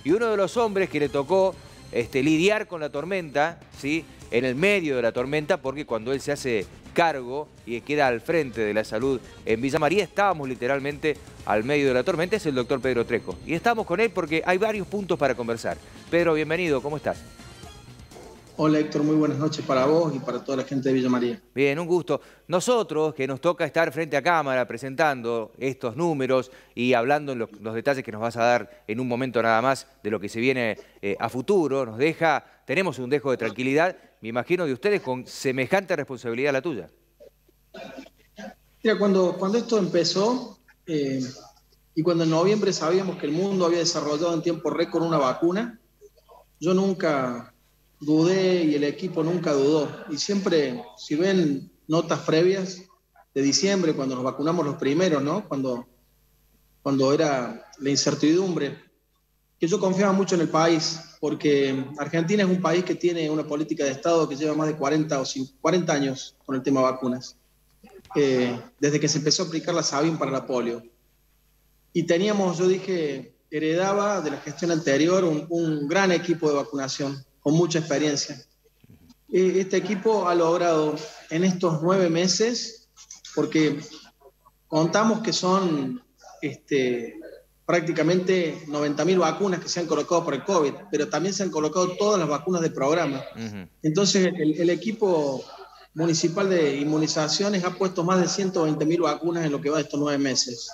Y uno de los hombres que le tocó lidiar con la tormenta, ¿sí?, en el medio de la tormenta, porque cuando él se hace cargo y queda al frente de la salud en Villa María, estábamos literalmente al medio de la tormenta, es el doctor Pedro Trejo. Y estamos con él porque hay varios puntos para conversar. Pedro, bienvenido, ¿cómo estás? Hola Héctor, muy buenas noches para vos y para toda la gente de Villa María. Bien, un gusto. Nosotros, que nos toca estar frente a cámara presentando estos números y hablando en los detalles que nos vas a dar en un momento nada más de lo que se viene a futuro, tenemos un dejo de tranquilidad, me imagino, de ustedes con semejante responsabilidad a la tuya. Mira, cuando esto empezó y cuando en noviembre sabíamos que el mundo había desarrollado en tiempo récord una vacuna, yo nunca dudé y el equipo nunca dudó. Y siempre, si ven notas previas de diciembre, cuando nos vacunamos los primeros, ¿no? Cuando era la incertidumbre, que yo confiaba mucho en el país, porque Argentina es un país que tiene una política de Estado que lleva más de 40 años con el tema vacunas, desde que se empezó a aplicar la Sabin para la polio. Y teníamos, yo dije, heredaba de la gestión anterior un gran equipo de vacunación, con mucha experiencia. Este equipo ha logrado en estos 9 meses, porque contamos que son prácticamente 90.000 vacunas que se han colocado por el COVID, pero también se han colocado todas las vacunas del programa. Entonces, el equipo municipal de inmunizaciones ha puesto más de 120.000 vacunas en lo que va de estos 9 meses.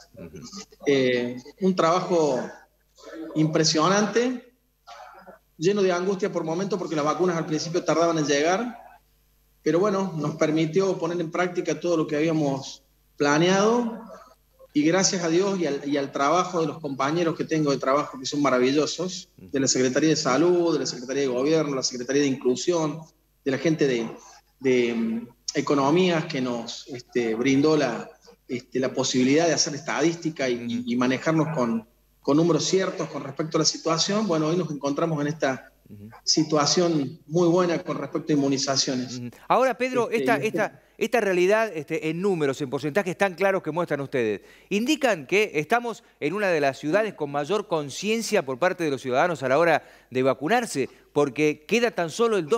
Un trabajo impresionante, lleno de angustia por momentos, porque las vacunas al principio tardaban en llegar, pero bueno, nos permitió poner en práctica todo lo que habíamos planeado, y gracias a Dios y al trabajo de los compañeros que tengo de trabajo, que son maravillosos, de la Secretaría de Salud, de la Secretaría de Gobierno, la Secretaría de Inclusión, de la gente de Economías, que nos brindó la posibilidad de hacer estadística y manejarnos con números ciertos con respecto a la situación. Bueno, hoy nos encontramos en esta situación muy buena con respecto a inmunizaciones. Ahora, Pedro, esta realidad en números, en porcentajes tan claros que muestran ustedes, indican que estamos en una de las ciudades con mayor conciencia por parte de los ciudadanos a la hora de vacunarse, porque queda tan solo el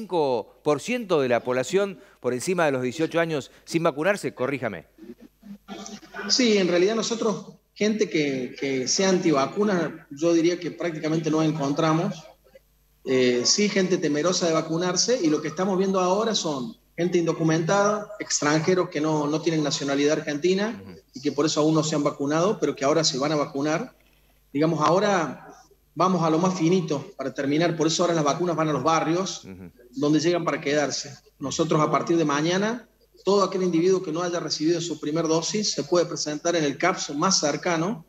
2,5% de la población por encima de los 18 años sin vacunarse, corríjame. Sí, en realidad nosotros, gente que sea antivacuna, yo diría que prácticamente no encontramos. Sí, gente temerosa de vacunarse, y lo que estamos viendo ahora son gente indocumentada, extranjeros que no tienen nacionalidad argentina y que por eso aún no se han vacunado, pero que ahora se van a vacunar. Digamos, ahora vamos a lo más finito para terminar, por eso ahora las vacunas van a los barrios, donde llegan para quedarse. Nosotros, a partir de mañana, todo aquel individuo que no haya recibido su primer dosis se puede presentar en el CAPS más cercano.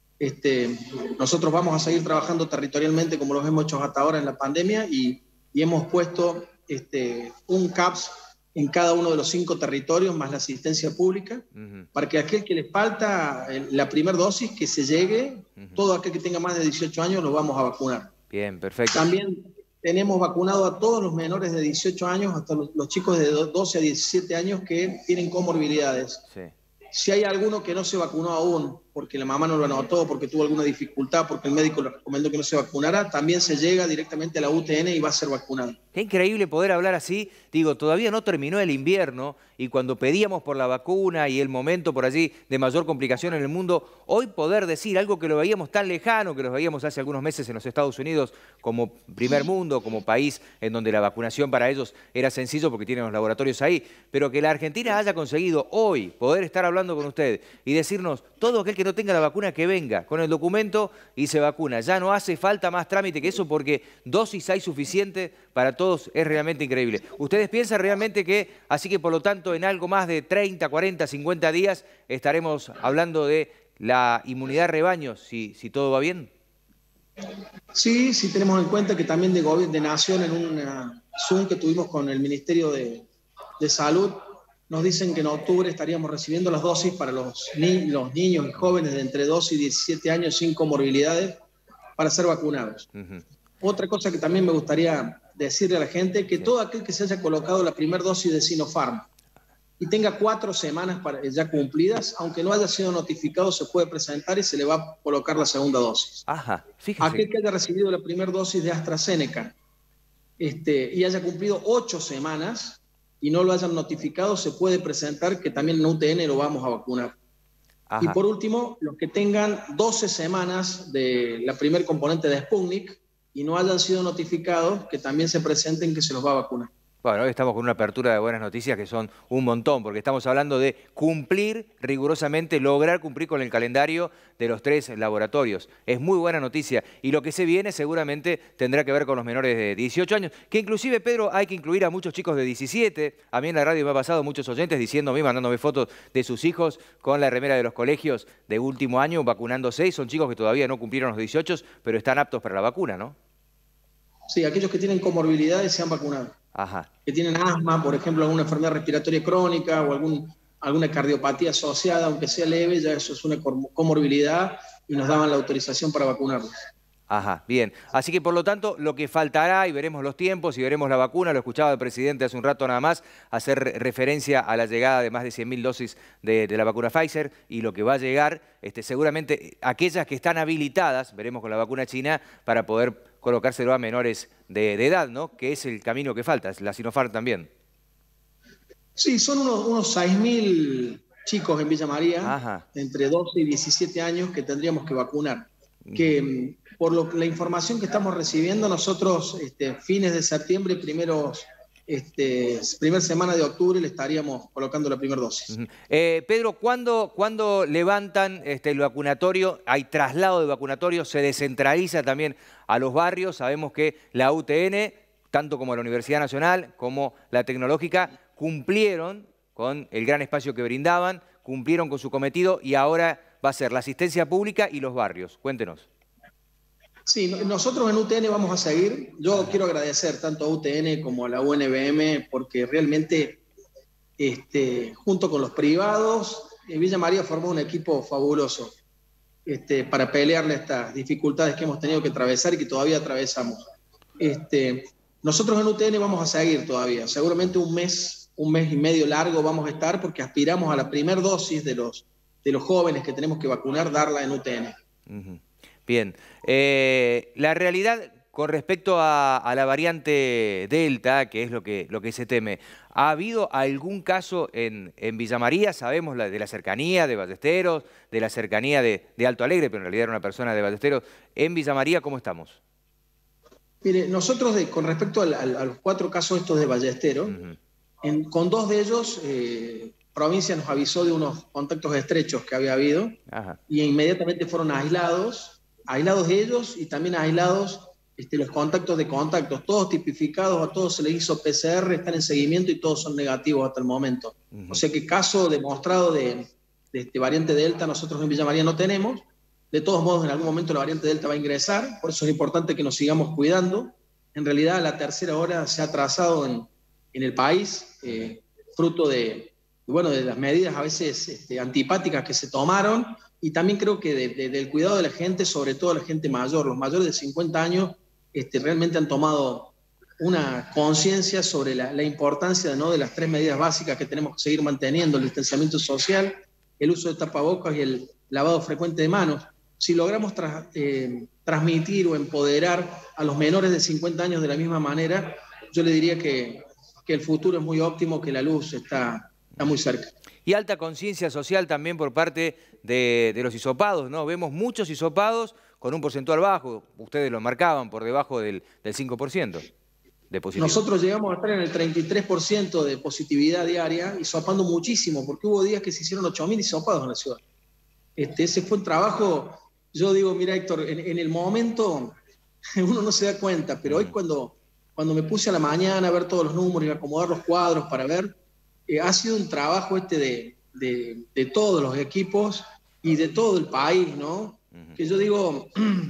Nosotros vamos a seguir trabajando territorialmente como lo hemos hecho hasta ahora en la pandemia, y hemos puesto un CAPS en cada uno de los 5 territorios, más la asistencia pública, para que aquel que le falta la primera dosis, que se llegue, todo aquel que tenga más de 18 años lo vamos a vacunar. Bien, perfecto. También tenemos vacunado a todos los menores de 18 años, hasta los chicos de 12 a 17 años que tienen comorbilidades. Sí. Si hay alguno que no se vacunó aún, porque la mamá no lo anotó, porque tuvo alguna dificultad, porque el médico le recomendó que no se vacunara, también se llega directamente a la UTN y va a ser vacunado. Qué increíble poder hablar así. Digo, todavía no terminó el invierno y cuando pedíamos por la vacuna y el momento por allí de mayor complicación en el mundo, hoy poder decir algo que lo veíamos tan lejano, que lo veíamos hace algunos meses en los Estados Unidos como primer mundo, como país en donde la vacunación para ellos era sencillo porque tienen los laboratorios ahí, pero que la Argentina haya conseguido hoy poder estar hablando con usted y decirnos, todo aquel que no tenga la vacuna que venga con el documento y se vacuna. Ya no hace falta más trámite que eso, porque dosis hay suficiente para todos, es realmente increíble. ¿Ustedes piensan realmente que, así que por lo tanto, en algo más de 30, 40, 50 días estaremos hablando de la inmunidad rebaño, si todo va bien? Sí, sí, tenemos en cuenta que también de Nación, en una Zoom que tuvimos con el Ministerio de Salud, nos dicen que en octubre estaríamos recibiendo las dosis para los niños y jóvenes de entre 12 y 17 años sin comorbilidades para ser vacunados. Otra cosa que también me gustaría decirle a la gente, que todo aquel que se haya colocado la primera dosis de Sinopharm y tenga 4 semanas ya cumplidas, aunque no haya sido notificado, se puede presentar y se le va a colocar la segunda dosis. Ajá, fíjese. Aquel que haya recibido la primera dosis de AstraZeneca y haya cumplido 8 semanas y no lo hayan notificado, se puede presentar, que también en UTN lo vamos a vacunar. Ajá. Y por último, los que tengan 12 semanas de la primer componente de Sputnik y no hayan sido notificados, que también se presenten, que se los va a vacunar. Bueno, hoy estamos con una apertura de buenas noticias que son un montón, porque estamos hablando de cumplir rigurosamente, lograr cumplir con el calendario de los 3 laboratorios. Es muy buena noticia y lo que se viene seguramente tendrá que ver con los menores de 18 años, que inclusive, Pedro, hay que incluir a muchos chicos de 17. A mí en la radio me ha pasado muchos oyentes diciéndome, mandándome fotos de sus hijos con la remera de los colegios de último año vacunándose, y son chicos que todavía no cumplieron los 18, pero están aptos para la vacuna, ¿no? Sí, aquellos que tienen comorbilidades se han vacunado. Ajá. Que tienen asma, por ejemplo, alguna enfermedad respiratoria crónica o alguna cardiopatía asociada, aunque sea leve, ya eso es una comorbilidad y nos daban la autorización para vacunarlos. Ajá, bien. Así que por lo tanto lo que faltará, y veremos los tiempos y veremos la vacuna, lo escuchaba el presidente hace un rato nada más, hacer referencia a la llegada de más de 100.000 dosis de la vacuna Pfizer, y lo que va a llegar, seguramente aquellas que están habilitadas, veremos con la vacuna china, para poder colocárselo a menores de edad, ¿no? Que es el camino que falta, la Sinopharm también. Sí, son unos 6.000 chicos en Villa María, Ajá, entre 12 y 17 años, que tendríamos que vacunar. Que por la información que estamos recibiendo, nosotros fines de septiembre, primera semana de octubre, le estaríamos colocando la primera dosis. Pedro, ¿cuándo levantan el vacunatorio? ¿Hay traslado de vacunatorio? ¿Se descentraliza también a los barrios? Sabemos que la UTN, tanto como la Universidad Nacional como la Tecnológica, cumplieron con el gran espacio que brindaban, cumplieron con su cometido, y ahora va a ser la asistencia pública y los barrios. Cuéntenos. Sí, nosotros en UTN vamos a seguir. Yo quiero agradecer tanto a UTN como a la UNBM, porque realmente, junto con los privados, Villa María formó un equipo fabuloso para pelearle estas dificultades que hemos tenido que atravesar y que todavía atravesamos. Nosotros en UTN vamos a seguir todavía, seguramente un mes y medio largo vamos a estar, porque aspiramos a la primera dosis de los jóvenes que tenemos que vacunar, darla en UTN. Bien, la realidad con respecto a la variante Delta, que es lo que se teme, ¿ha habido algún caso en Villa María? Sabemos de la cercanía de Ballesteros, de la cercanía de Alto Alegre, pero en realidad era una persona de Ballesteros. En Villa María, ¿cómo estamos? Mire, nosotros con respecto a los 4 casos estos de Ballesteros, con 2 de ellos, provincia nos avisó de unos contactos estrechos que había habido. Ajá. Y inmediatamente fueron aislados ellos y también aislados los contactos de contactos, todos tipificados, a todos se les hizo PCR, están en seguimiento y todos son negativos hasta el momento. O sea que caso demostrado de variante Delta nosotros en Villa María no tenemos. De todos modos, en algún momento la variante Delta va a ingresar, por eso es importante que nos sigamos cuidando. En realidad, la tercera ola se ha atrasado en el país, fruto de las medidas a veces antipáticas que se tomaron, y también creo que del cuidado de la gente, sobre todo la gente mayor. Los mayores de 50 años realmente han tomado una conciencia sobre la importancia, ¿no?, de las 3 medidas básicas que tenemos que seguir manteniendo: el distanciamiento social, el uso de tapabocas y el lavado frecuente de manos. Si logramos transmitir o empoderar a los menores de 50 años de la misma manera, yo le diría que el futuro es muy óptimo, que la luz está muy cerca. Y alta conciencia social también por parte de los hisopados, ¿no? Vemos muchos hisopados con un porcentual bajo, ustedes lo marcaban, por debajo del 5% de positividad. Nosotros llegamos a estar en el 33% de positividad diaria, hisopando muchísimo, porque hubo días que se hicieron 8.000 hisopados en la ciudad. Ese fue un trabajo. Yo digo, mira, Héctor, en el momento uno no se da cuenta, pero hoy cuando me puse a la mañana a ver todos los números y acomodar los cuadros para ver, ha sido un trabajo de todos los equipos y de todo el país, ¿no? Que yo digo,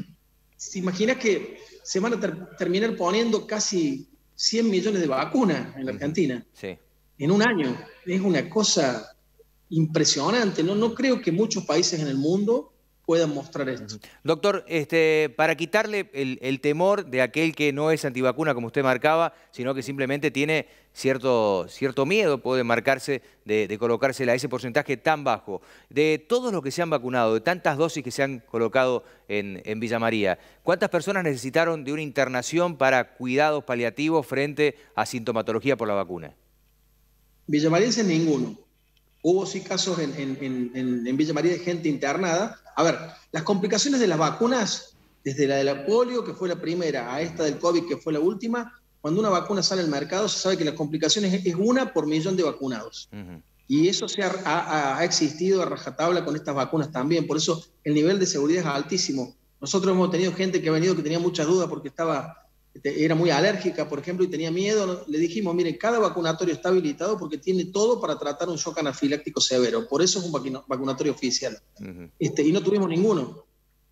¿se imagina que se van a terminar poniendo casi 100 millones de vacunas en la Argentina? Sí. En un año. Es una cosa impresionante. No creo que muchos países en el mundo puedan mostrar esto. Doctor, para quitarle el temor de aquel que no es antivacuna, como usted marcaba, sino que simplemente tiene cierto miedo, puede marcarse de colocársela a ese porcentaje tan bajo. De todos los que se han vacunado, de tantas dosis que se han colocado en Villa María, ¿cuántas personas necesitaron de una internación para cuidados paliativos frente a sintomatología por la vacuna? Villamariense ninguno. Hubo sí casos en Villa María de gente internada. A ver, las complicaciones de las vacunas, desde la de la polio, que fue la primera, a esta del COVID, que fue la última, cuando una vacuna sale al mercado se sabe que las complicaciones es una por millón de vacunados. Y eso ha existido a rajatabla con estas vacunas también. Por eso el nivel de seguridad es altísimo. Nosotros hemos tenido gente que ha venido que tenía muchas dudas porque era muy alérgica, por ejemplo, y tenía miedo. Le dijimos, miren, cada vacunatorio está habilitado porque tiene todo para tratar un shock anafiláctico severo. Por eso es un vacunatorio oficial. Y no tuvimos ninguno.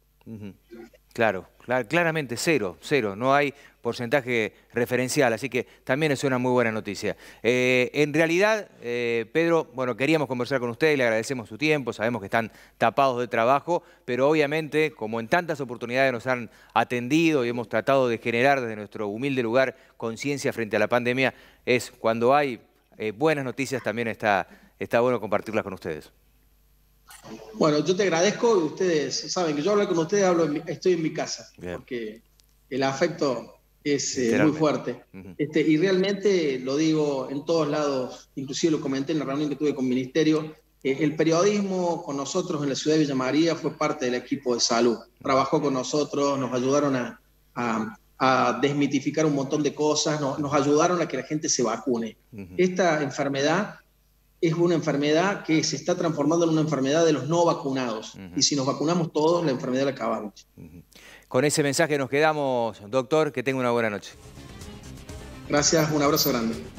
Claro, claramente cero. No hay porcentaje referencial, así que también es una muy buena noticia. En realidad, Pedro, bueno, queríamos conversar con usted y le agradecemos su tiempo, sabemos que están tapados de trabajo, pero obviamente, como en tantas oportunidades nos han atendido y hemos tratado de generar desde nuestro humilde lugar conciencia frente a la pandemia, es cuando hay buenas noticias también está bueno compartirlas con ustedes. Bueno, yo te agradezco. Ustedes saben que yo hablo con ustedes, estoy en mi casa, porque el afecto es muy fuerte. Y realmente lo digo en todos lados, inclusive lo comenté en la reunión que tuve con el Ministerio, el periodismo con nosotros en la ciudad de Villa María fue parte del equipo de salud. Trabajó con nosotros, nos ayudaron a desmitificar un montón de cosas, nos ayudaron a que la gente se vacune. Esta enfermedad es una enfermedad que se está transformando en una enfermedad de los no vacunados. Y si nos vacunamos todos, la enfermedad la acabamos. Con ese mensaje nos quedamos, doctor. Que tenga una buena noche. Gracias, un abrazo grande.